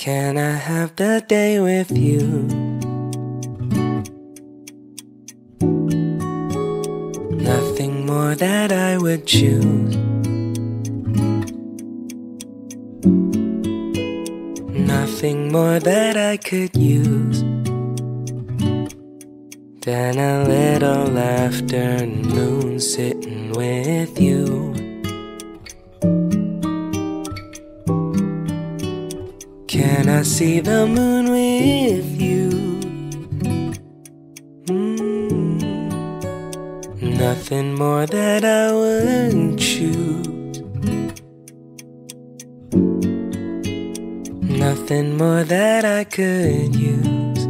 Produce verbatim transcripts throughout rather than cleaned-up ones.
Can I have the day with you? Nothing more that I would choose. Nothing more that I could use than a little afternoon sitting with you. Can I see the moon with you? Mm. Nothing more that I would choose. Nothing more that I could use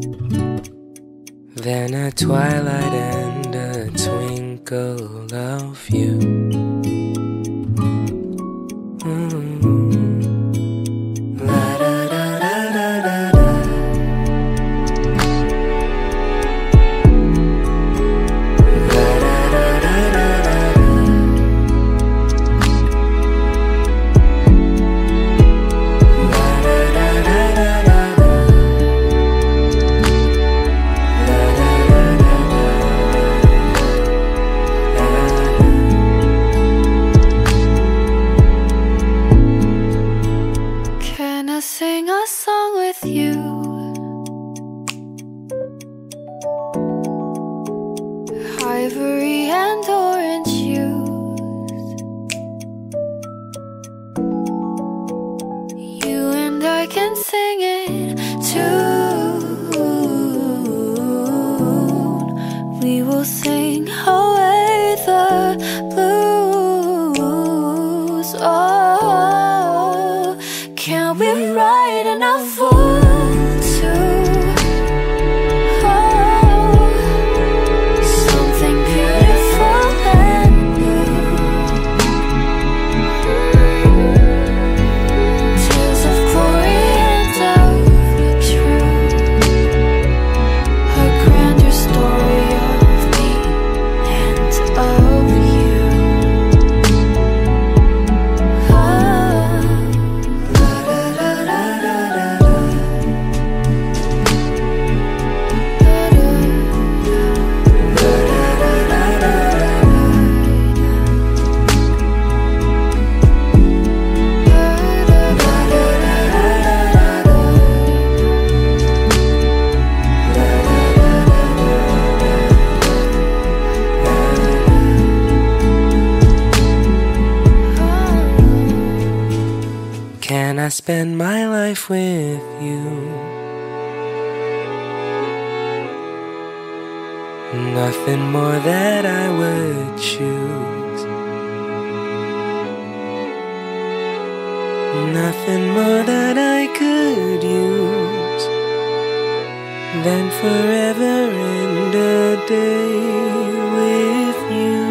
than a twilight and a twinkle of you. Mm. I spend my life with you. Nothing more that I would choose. Nothing more that I could use than forever and a day with you.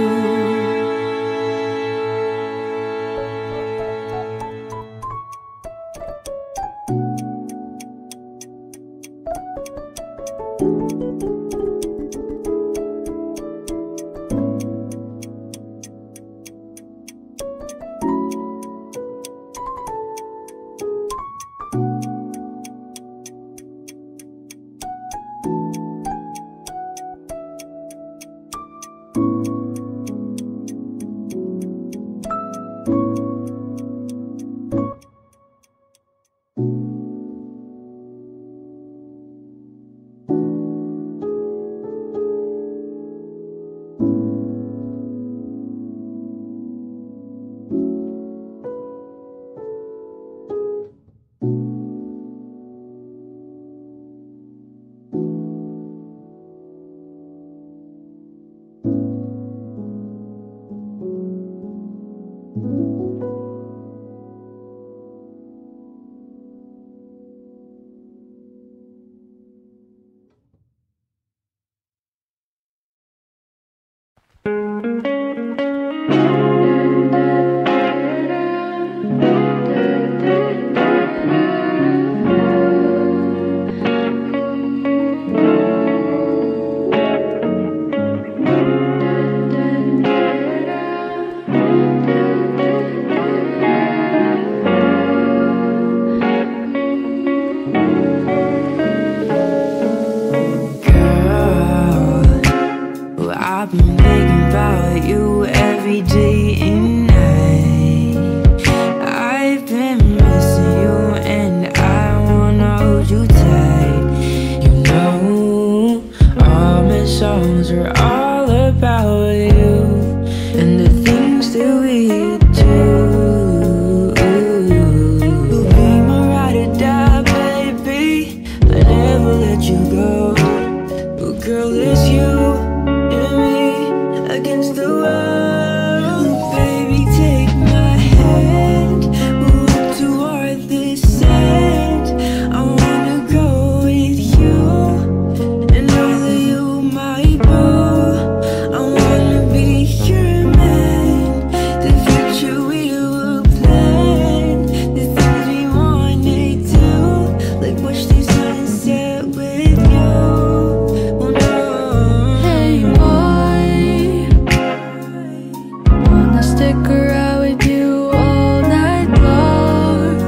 stick around with you all night long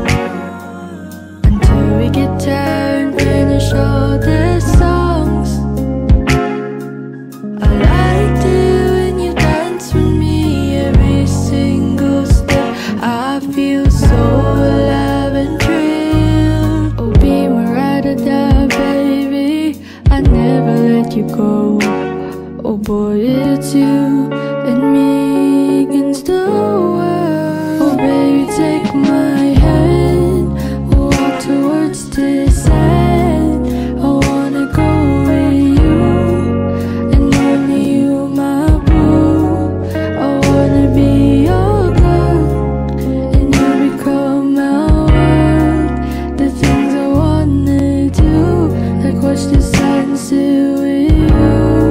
until we get tired and finish all the songs. I liked it when you dance with me, every single step. I feel so alive and thrilled. Oh, be my ride or die, baby. I never let you go. Oh boy, it's you and me against the world. Oh baby, take my hand, walk towards this end. I wanna go with you, and only you, my boo. I wanna be your girl, and you become my world. The things I wanna do, like watch the sunset with you.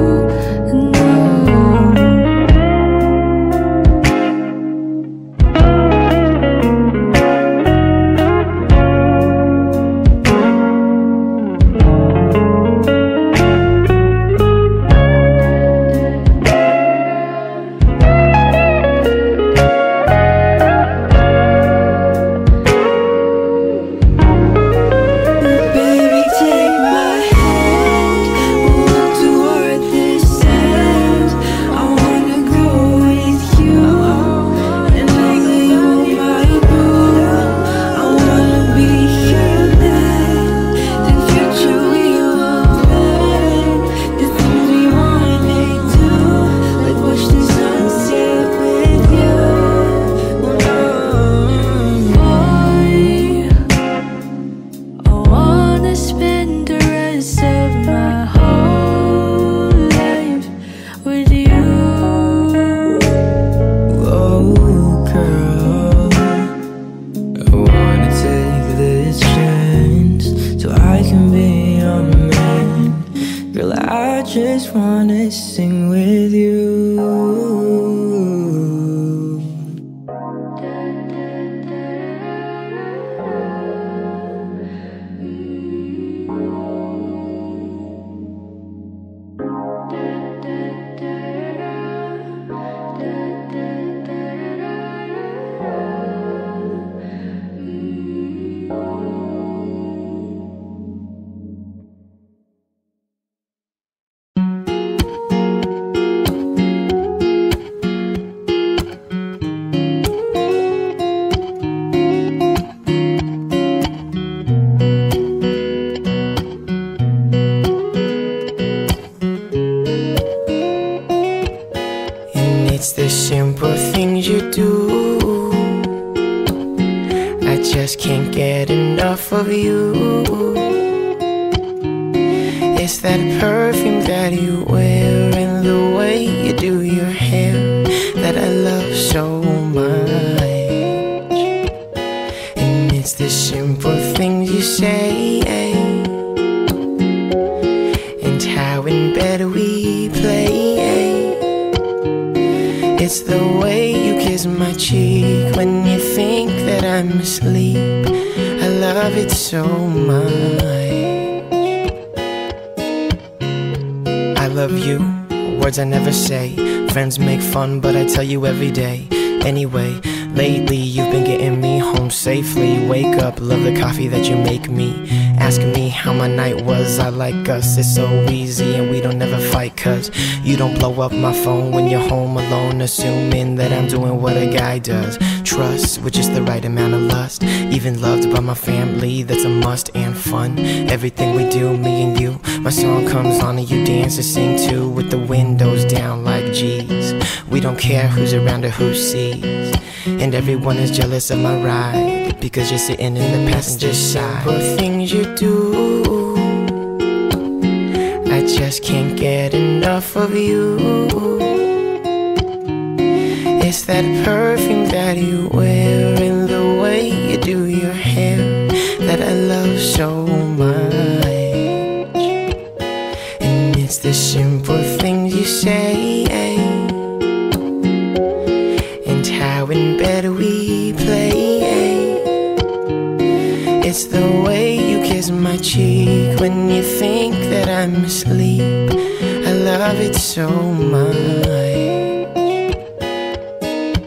I never say. Friends make fun, but I tell you every day. Anyway, lately you've been getting me home safely. Wake up, love the coffee that you make me. Ask me how my night was, I like us. It's so easy and we don't never fight, cause you don't blow up my phone when you're home alone, assuming that I'm doing what a guy does. Trust with just the right amount of lust. Even loved by my family, that's a must. And fun, everything we do, me and you. My song comes on and you dance and sing too, with the windows down like G's. We don't care who's around or who sees, and everyone is jealous of my ride, because you're sitting in the passenger side. But things you do, I just can't get enough of you. It's that perfume that you wear and the way you do your hair that I love so much. And it's the simple things you say, and how in bed we play. It's the way you kiss my cheek when you think that I'm asleep. I love it so much.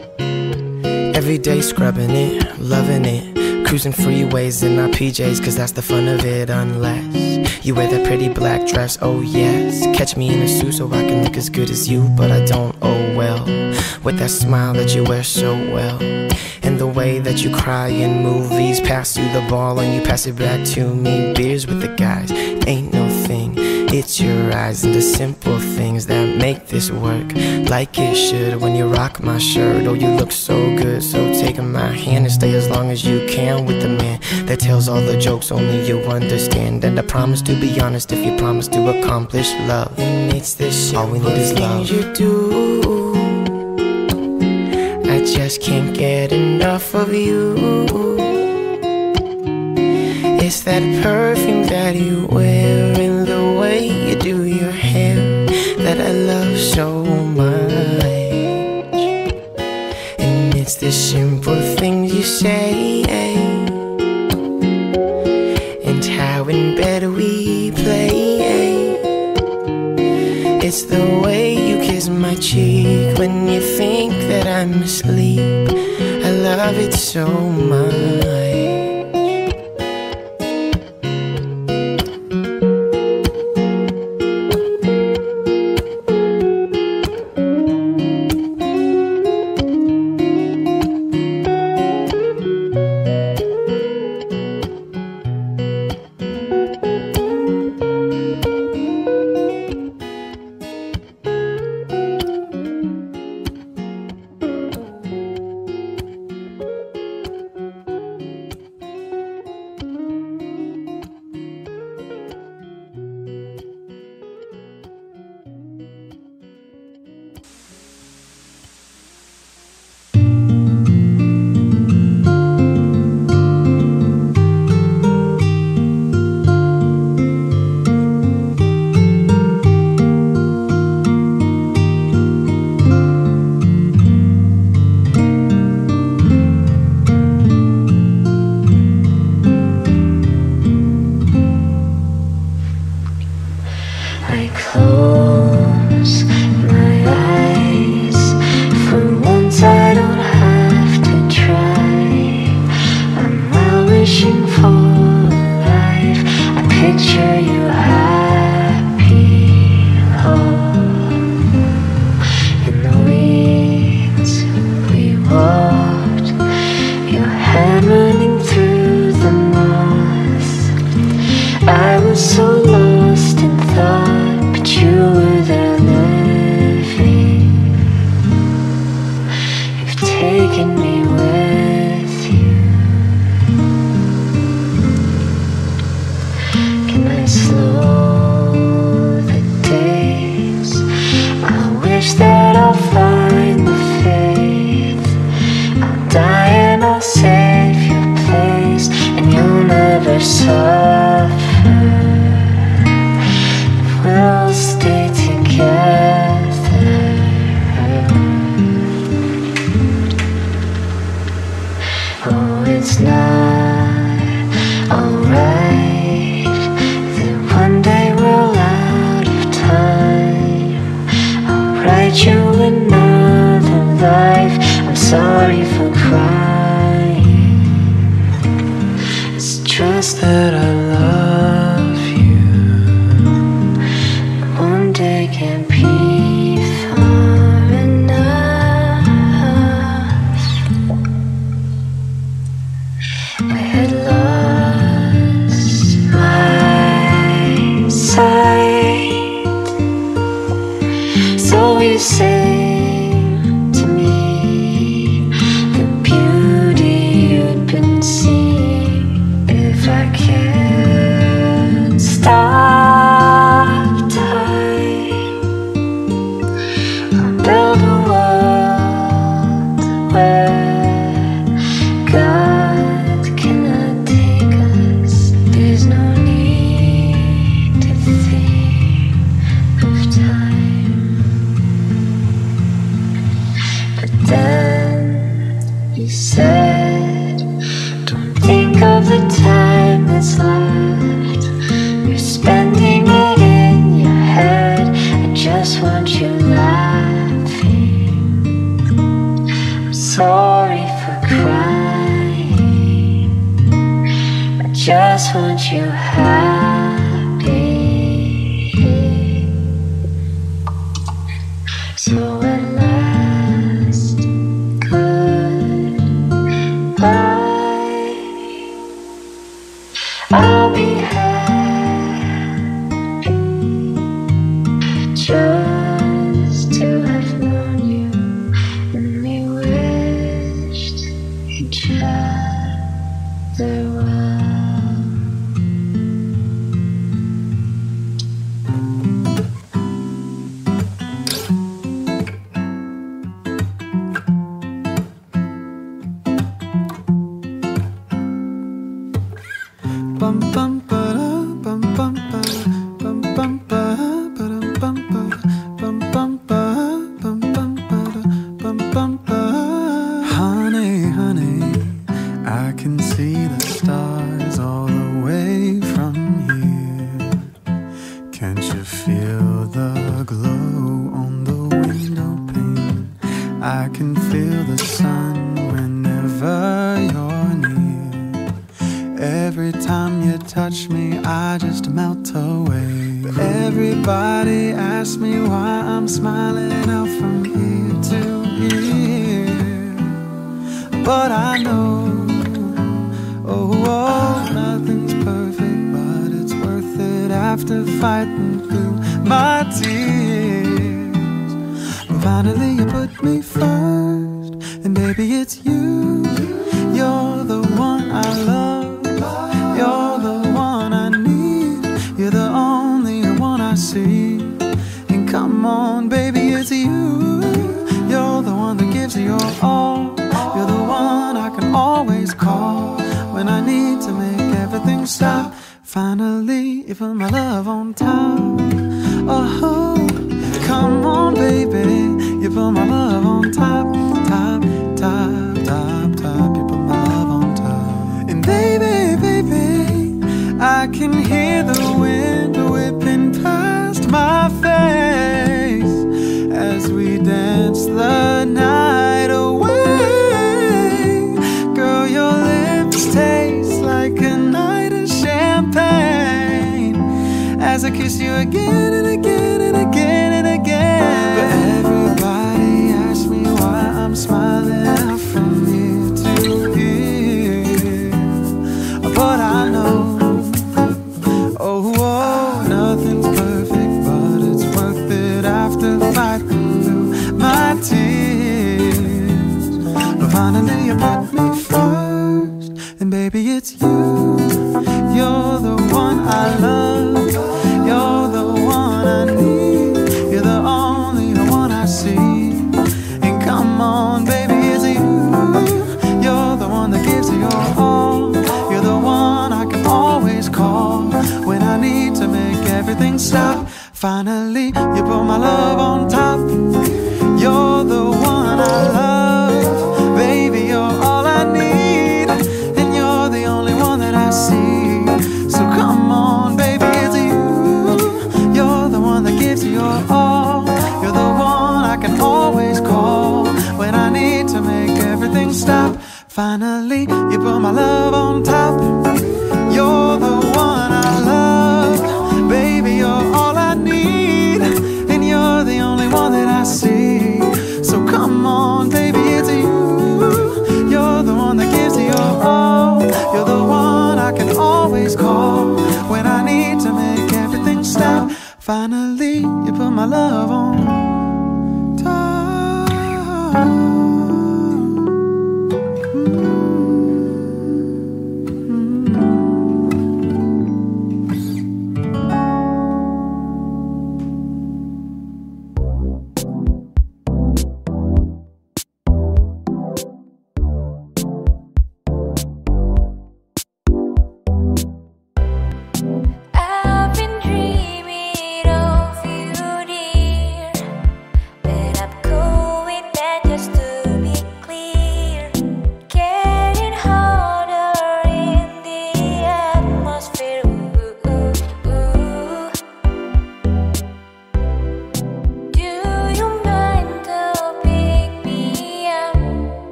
Every day scrubbing it, loving it, cruising freeways in our P Js, cause that's the fun of it. Unless you wear that pretty black dress, oh yes, catch me in a suit so I can look as good as you. But I don't, oh well, with that smile that you wear so well, and the way that you cry in movies. Pass you the ball and you pass it back to me. Beers with the guys ain't no thing, it's your eyes and the simple things that make this work like it should. When you rock my shirt, oh you look so good. So take my hand and stay as long as you can with the man that tells all the jokes only you understand. And I promise to be honest if you promise to accomplish love. And it's this shit, all we need is love. You do, I just can't get enough of you. It's that perfume that you wear and the way you do your hair that I love so much. And it's the simple things you say, and how in bed we play. It's the way you kiss my cheek when you think that I'm asleep. I love it so much. Just want you laughing. I'm sorry for just want you happy. So at last, goodbye. I'll be happy just to have known you, and we wished each other well. Bum bum ba da bum bum ba bum bum ba ba bum ba bum bum ba bum bum ba bum bum ba. Honey, honey, I can see the stars all the way from here. Can't you feel the glow on the window pane? I can feel the sun whenever you're near. Every time you touch me, I just melt away. Everybody asks me why I'm smiling out from ear to ear, but I know, oh, oh, nothing's perfect, but it's worth it after fighting through my tears. But finally you put me first, and baby it's you. You're the one I love. You're the one I need. You're the only one I see. And come on, baby, it's you. You're the one that gives your all. You're the one I can always call when I need to make everything stop. Finally, you put my love on top. Oh, come on, baby, you put my love on top, top, top, top, top. You put my love on top. And baby, baby, I can hear the wind whipping past my face as we dance the night away. Girl, your lips taste like a night of champagne as I kiss you again and again and again and again. But everybody asks me why I'm smiling out from ear to ear, but I know, oh, oh, nothing's perfect, but it's worth it after fighting through my tears. But finally you put me first, and baby it's you. You're the one I love. You're the one I need. You're the only one I see. And come on, baby, it's you. You're the one that gives your all. You're the one I can always call when I need to make everything stop. Finally, you put my love on top. You're the one I love. Baby, you're all I need. And you're the only one that I see. So come on, baby, it's you. You're the one that gives your all. You're the one I can always call when I need to make everything stop. Finally, you put my love on top. You're the one I love. Baby, you're all I need. And you're the only one that I see. So come on, baby, it's you. You're the one that gives your all. You're the one I can always call when I need to make everything stop. Finally, you put my love on top.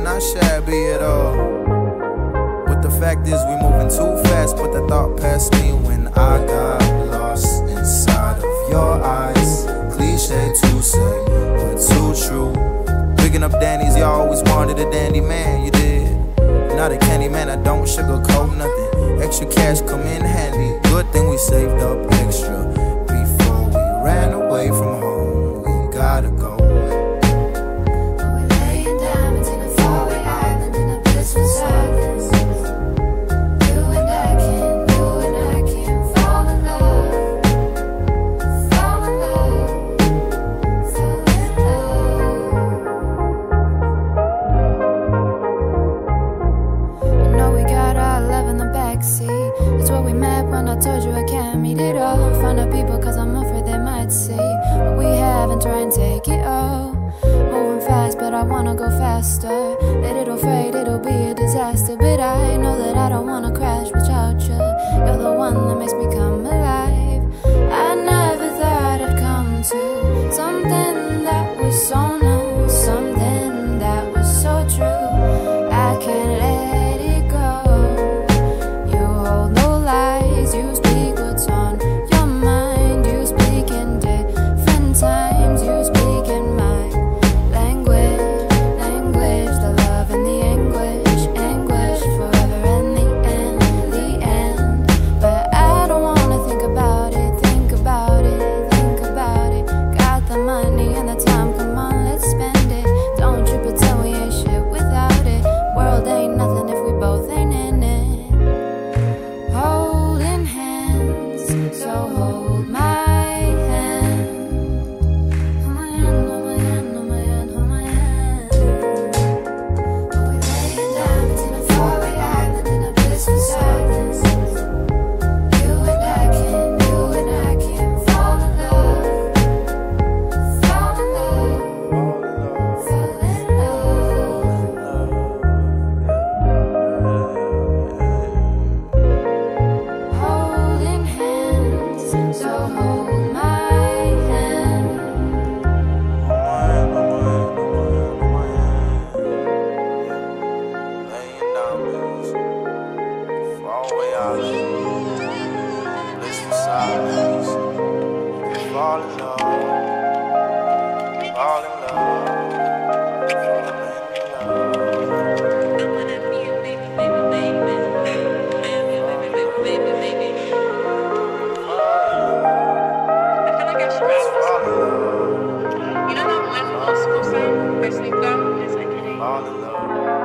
not shabby at all. But the fact is we moving too fast, but the thought passed me when I got lost inside of your eyes. Cliche to say, but too true. Picking up Danny's, you always wanted a dandy man, you did. Not a candy man, I don't sugarcoat nothing. Extra cash come in handy. Good thing we saved up extra before we ran away from home. We gotta go.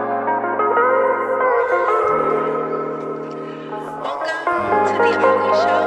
To the only show